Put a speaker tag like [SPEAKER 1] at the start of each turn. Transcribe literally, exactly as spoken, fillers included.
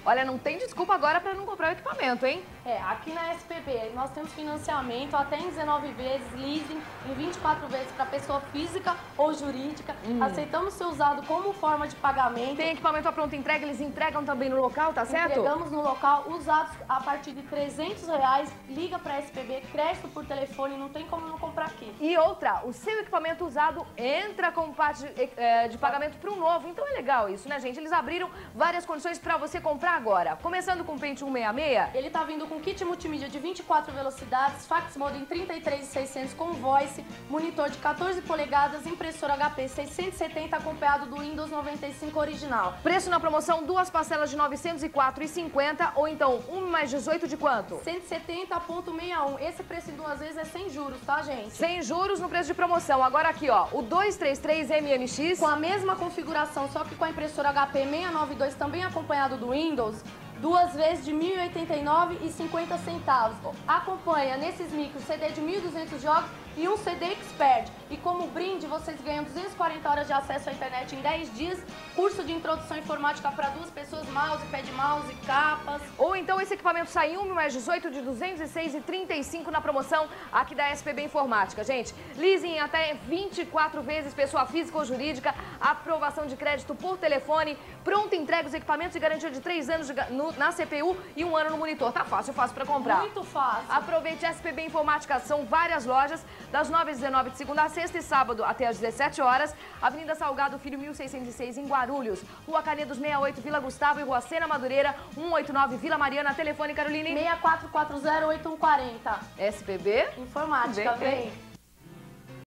[SPEAKER 1] Olha, não tem desculpa agora para não comprar o equipamento, hein?
[SPEAKER 2] É, aqui na S P B nós temos financiamento até em dezenove vezes, leasing em vinte e quatro vezes para pessoa física ou jurídica. Hum. Aceitamos ser usado como forma de pagamento.
[SPEAKER 1] Tem equipamento à pronta entrega, eles entregam também no local, tá certo?
[SPEAKER 2] Entregamos no local, usados a partir de trezentos reais. Liga para a S P B, crédito por telefone, não tem como não comprar aqui.
[SPEAKER 1] E outra, o seu equipamento usado entra com parte de, é, de pagamento para um novo. Então é legal isso, né, gente? Eles abriram várias condições para você comprar agora. Começando com o Pentium sessenta e seis.
[SPEAKER 2] Ele tá vindo com kit multimídia de vinte e quatro velocidades, fax modem trinta e três mil e seiscentos com voice, monitor de quatorze polegadas, impressora H P seiscentos e setenta acompanhado do Windows noventa e cinco original.
[SPEAKER 1] Preço na promoção, duas parcelas de novecentos e quatro reais e cinquenta centavos ou então um mais dezoito de quanto?
[SPEAKER 2] cento e setenta vírgula sessenta e um. Esse preço em duas vezes é sem juros, tá, gente?
[SPEAKER 1] Sem juros no preço de promoção. Agora aqui, ó, o duzentos e trinta e três M M X.
[SPEAKER 2] Com a mesma configuração, só que com a impressora H P seiscentos e noventa e dois também acompanhado do Windows, duas vezes de mil e oitenta e nove reais e cinquenta centavos. Acompanha nesses micros C D de mil e duzentos jogos e um C D Expert. E como brinde, vocês ganham duzentas e quarenta horas de acesso à internet em dez dias, curso de introdução informática para duas pessoas, mouse, pad mouse, capas.
[SPEAKER 1] Ou então esse equipamento sai um mais dezoito de duzentos e seis reais e trinta e cinco centavos na promoção aqui da S P B Informática. Gente, leasing até vinte e quatro vezes, pessoa física ou jurídica, aprovação de crédito por telefone, pronta entrega os equipamentos e garantia de três anos de, no, na C P U e um ano no monitor. Tá fácil, fácil para comprar.
[SPEAKER 2] Muito fácil.
[SPEAKER 1] Aproveite a S P B Informática, são várias lojas, das nove às dezenove de segunda a sexta e sábado até às dezessete horas. Avenida Salgado Filho mil seiscentos e seis em Guarulhos. Rua Canedos sessenta e oito, Vila Gustavo e Rua Sena Madureira cento e oitenta e nove, Vila Mariana. Telefone, Caroline?
[SPEAKER 2] seis quatro quatro zero oito um quatro zero.
[SPEAKER 1] S P B
[SPEAKER 2] Informática,
[SPEAKER 1] vem.
[SPEAKER 2] vem.